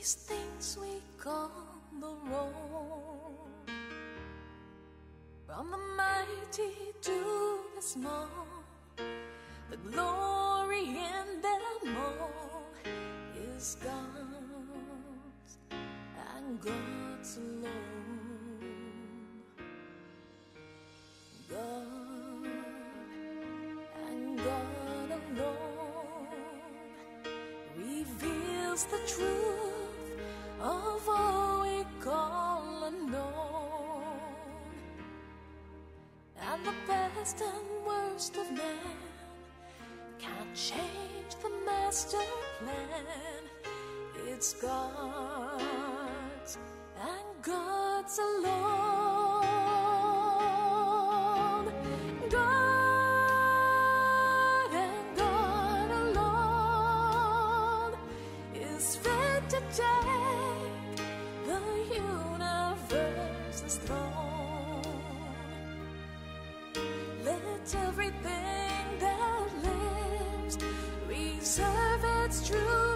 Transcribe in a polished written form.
these things we call the road. From the mighty to the small, the glory in them all is God's and God's alone. God and God alone reveals the truth of all we call unknown. And the best and worst of men can't change the master plan. It's God's and God's alone. God and God alone is fit to take the universe's throne. Let everything that lives reserve its truth